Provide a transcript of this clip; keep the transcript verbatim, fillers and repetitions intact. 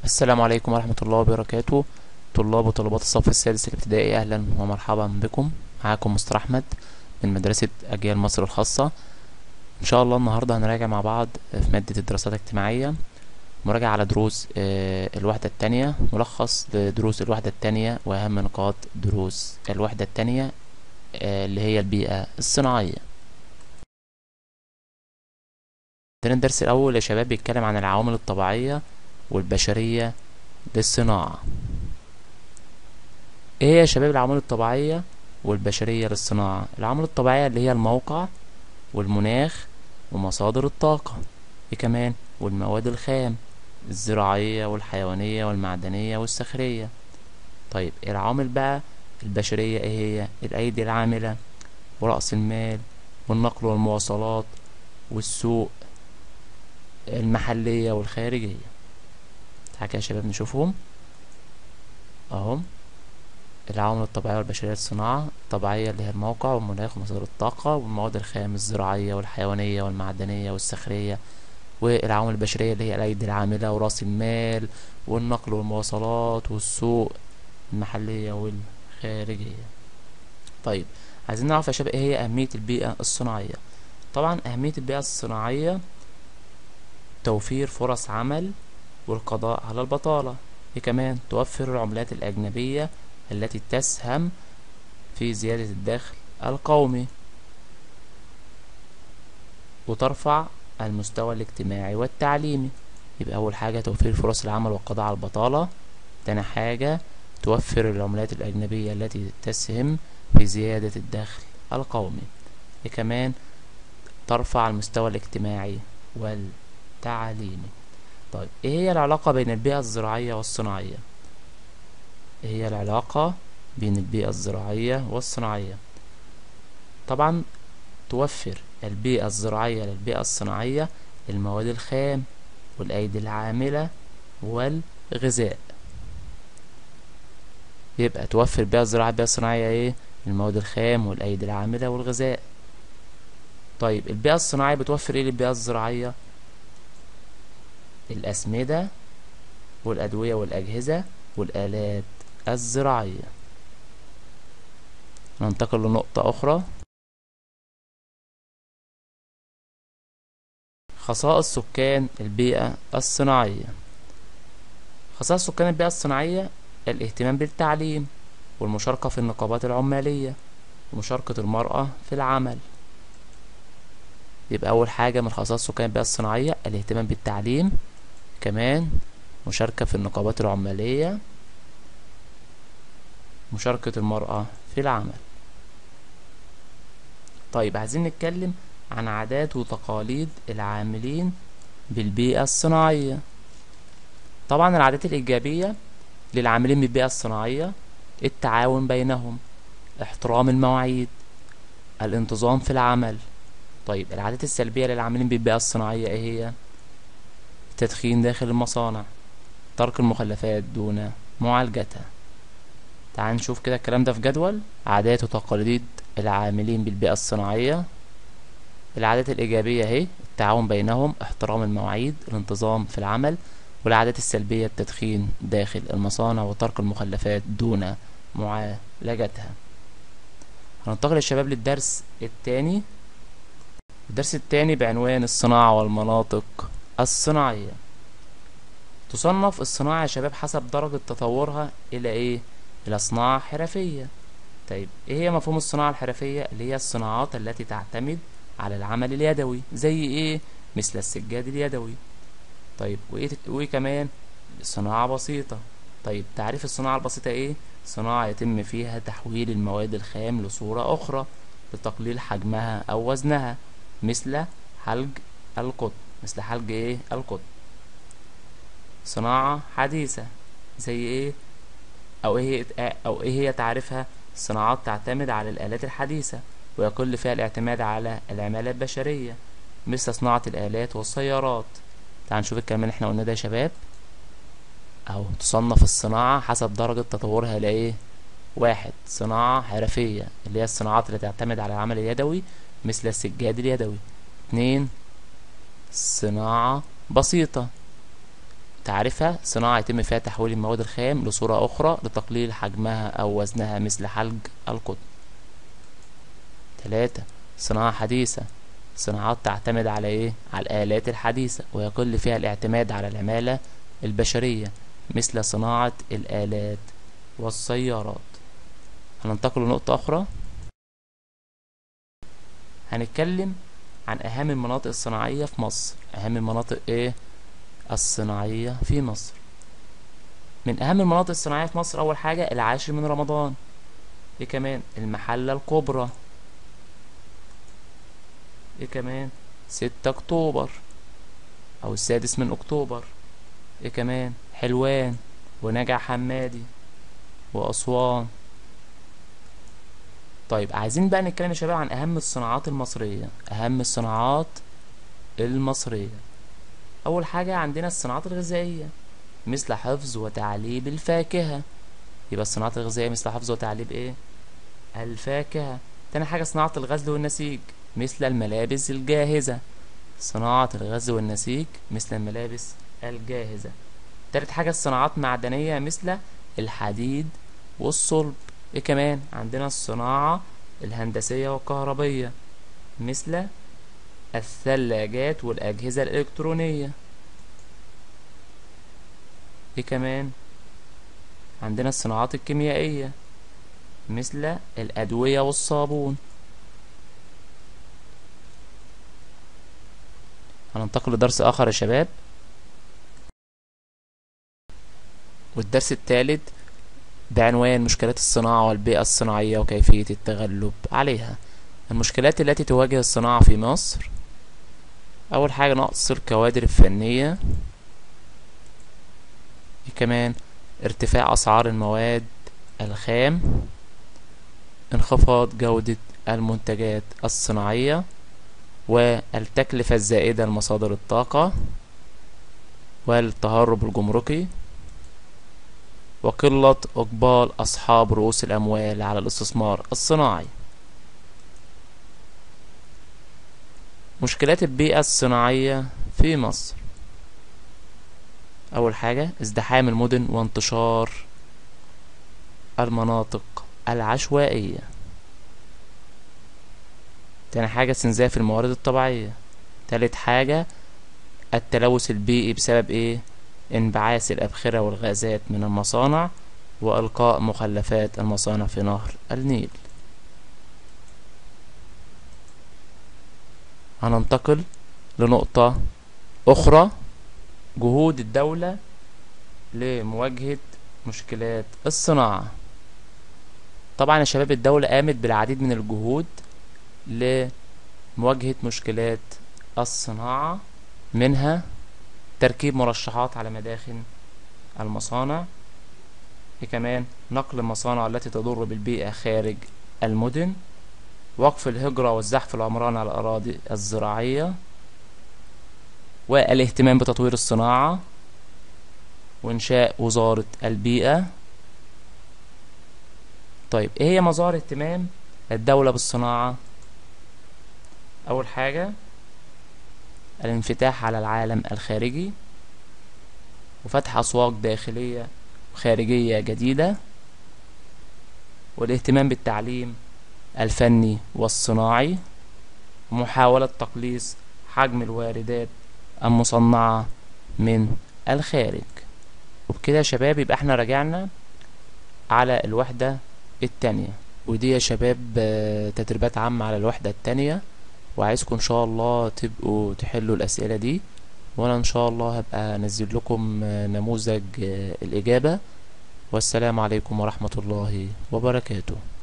السلام عليكم ورحمة الله وبركاته. طلاب وطالبات الصف السادس الابتدائي، أهلا ومرحبا بكم. معاكم مستر أحمد من مدرسة أجيال مصر الخاصة. إن شاء الله النهاردة هنراجع مع بعض في مادة الدراسات الاجتماعية، مراجعة على دروس الوحدة التانية، ملخص لدروس الوحدة التانية وأهم نقاط دروس الوحدة التانية اللي هي البيئة الصناعية. عندنا الدرس الأول يا شباب بيتكلم عن العوامل الطبيعية والبشرية للصناعة. ايه هي يا شباب العوامل الطبيعية والبشرية للصناعة؟ العوامل الطبيعية اللي هي الموقع والمناخ ومصادر الطاقة، ايه كمان؟ والمواد الخام الزراعية والحيوانية والمعدنية والصخرية. طيب العوامل بقى البشرية ايه هي؟ الأيدي العاملة ورأس المال والنقل والمواصلات والسوق المحلية والخارجية. تعالوا يا شباب نشوفهم اهم. العوامل الطبيعية والبشرية للصناعة: الطبيعية اللي هي الموقع والمناخ ومصادر الطاقة والمواد الخام الزراعية والحيوانية والمعدنية والصخرية. والعوامل البشرية اللي هي الأيدي العاملة ورأس المال والنقل والمواصلات والسوق المحلية والخارجية. طيب عايزين نعرف يا شباب ايه هي أهمية البيئة الصناعية. طبعا أهمية البيئة الصناعية توفير فرص عمل والقضاء على البطالة. ايه كمان؟ توفر العملات الأجنبية التي تسهم في زيادة الدخل القومي، وترفع المستوى الاجتماعي والتعليمي. يبقى أول حاجة توفير فرص العمل والقضاء على البطالة. تاني حاجة توفر العملات الأجنبية التي تسهم في زيادة الدخل القومي. إيه كمان؟ ترفع المستوى الاجتماعي والتعليمي. طيب ايه هي العلاقة بين البيئة الزراعية والصناعية؟ ايه هي العلاقة بين البيئة الزراعية والصناعية؟ طبعا توفر البيئة الزراعية للبيئة الصناعية المواد الخام والأيدي العاملة والغذاء. يبقى توفر البيئة الزراعية البيئة الصناعية ايه؟ المواد الخام والأيدي العاملة والغذاء. طيب البيئة الصناعية بتوفر ايه للبيئة الزراعية؟ الأسمدة والأدوية والأجهزة والآلات الزراعية. ننتقل لنقطة أخرى: خصائص سكان البيئة الصناعية. خصائص سكان البيئة الصناعية: الاهتمام بالتعليم والمشاركة في النقابات العمالية ومشاركة المرأة في العمل. يبقى أول حاجة من خصائص سكان البيئة الصناعية الاهتمام بالتعليم، كمان مشاركة في النقابات العمالية، مشاركة المرأة في العمل. طيب عايزين نتكلم عن عادات وتقاليد العاملين بالبيئة الصناعية. طبعا العادات الإيجابية للعاملين بالبيئة الصناعية: التعاون بينهم، احترام المواعيد، الانتظام في العمل. طيب العادات السلبية للعاملين بالبيئة الصناعية ايه هي؟ التدخين داخل المصانع، ترك المخلفات دون معالجتها. تعال نشوف كده الكلام ده في جدول عادات وتقاليد العاملين بالبيئة الصناعية. العادات الإيجابية اهي: التعاون بينهم، احترام المواعيد، الانتظام في العمل. والعادات السلبية: التدخين داخل المصانع وترك المخلفات دون معالجتها. هننتقل يا شباب للدرس الثاني. الدرس الثاني بعنوان الصناعة والمناطق الصناعية. تصنف الصناعة يا شباب حسب درجة تطورها إلى إيه؟ إلى صناعة حرفية. طيب إيه هي مفهوم الصناعة الحرفية؟ اللي هي الصناعات التي تعتمد على العمل اليدوي، زي إيه؟ مثل السجاد اليدوي. طيب وإيه, وإيه كمان؟ صناعة بسيطة. طيب تعريف الصناعة البسيطة إيه؟ صناعة يتم فيها تحويل المواد الخام لصورة أخرى لتقليل حجمها أو وزنها، مثل حلج القطن. مثل حلج إيه؟ القطن. صناعة حديثة زي إيه؟ أو إيه هي أو إيه هي تعريفها؟ الصناعات تعتمد على الآلات الحديثة ويقل فيها الاعتماد على العمالة البشرية، مثل صناعة الآلات والسيارات. تعال نشوف الكلام اللي احنا قلنا ده يا شباب اهو. تصنف الصناعة حسب درجة تطورها لإيه؟ واحد: صناعة حرفية اللي هي الصناعات اللي تعتمد على العمل اليدوي مثل السجاد اليدوي. اتنين: صناعة بسيطة تعريفها صناعة يتم فيها تحويل المواد الخام لصورة أخرى لتقليل حجمها أو وزنها مثل حلج القطن. تلاتة صناعة حديثة، صناعات تعتمد على إيه؟ على الآلات الحديثة ويقل فيها الاعتماد على العمالة البشرية مثل صناعة الآلات والسيارات. هننتقل لنقطة أخرى، هنتكلم عن أهم المناطق الصناعية في مصر. أهم المناطق إيه؟ الصناعية في مصر. من أهم المناطق الصناعية في مصر أول حاجة العاشر من رمضان. إيه كمان؟ المحلة الكبرى. إيه كمان؟ ستة أكتوبر أو السادس من أكتوبر. إيه كمان؟ حلوان ونجع حمادي وأسوان. طيب عايزين بقى نتكلم يا شباب عن أهم الصناعات المصرية. أهم الصناعات المصرية، أول حاجة عندنا الصناعات الغذائية مثل حفظ وتعليب الفاكهة. يبقى الصناعات الغذائية مثل حفظ وتعليب إيه؟ الفاكهة. تاني حاجة صناعة الغزل والنسيج مثل الملابس الجاهزة. صناعة الغزل والنسيج مثل الملابس الجاهزة. تالت حاجة الصناعات معدنية مثل الحديد والصلب. ايه كمان؟ عندنا الصناعة الهندسية والكهربية مثل الثلاجات والأجهزة الإلكترونية. ايه كمان؟ عندنا الصناعات الكيميائية مثل الأدوية والصابون. هننتقل لدرس آخر يا شباب، والدرس الثالث بعنوان مشكلات الصناعة والبيئة الصناعية وكيفية التغلب عليها. المشكلات التي تواجه الصناعة في مصر، أول حاجة نقص الكوادر الفنية. كمان ارتفاع أسعار المواد الخام، انخفاض جودة المنتجات الصناعية، والتكلفة الزائدة لمصادر الطاقة، والتهرب الجمركي، وقلة إقبال أصحاب رؤوس الأموال على الاستثمار الصناعي. مشكلات البيئة الصناعية في مصر، أول حاجة ازدحام المدن وانتشار المناطق العشوائية. تاني حاجة استنزاف الموارد الطبيعية. تالت حاجة التلوث البيئي بسبب ايه؟ انبعاث الأبخرة والغازات من المصانع وإلقاء مخلفات المصانع في نهر النيل. هننتقل لنقطة أخرى، جهود الدولة لمواجهة مشكلات الصناعة. طبعا يا شباب الدولة قامت بالعديد من الجهود لمواجهة مشكلات الصناعة، منها تركيب مرشحات على مداخن المصانع. كمان نقل المصانع التي تضر بالبيئة خارج المدن، وقف الهجرة والزحف العمراني على الأراضي الزراعية، والاهتمام بتطوير الصناعة، وإنشاء وزارة البيئة. طيب ايه هي مظاهر اهتمام الدولة بالصناعة؟ أول حاجة الانفتاح على العالم الخارجي، وفتح أسواق داخلية وخارجية جديدة، والاهتمام بالتعليم الفني والصناعي، ومحاولة تقليص حجم الواردات المصنعة من الخارج. وبكده يا شباب يبقى احنا رجعنا على الوحدة التانية، ودي يا شباب تدريبات عامة على الوحدة التانية، وعايزكم ان شاء الله تبقوا تحلوا الأسئلة دي، وانا ان شاء الله هبقى انزل لكم نموذج الإجابة. والسلام عليكم ورحمة الله وبركاته.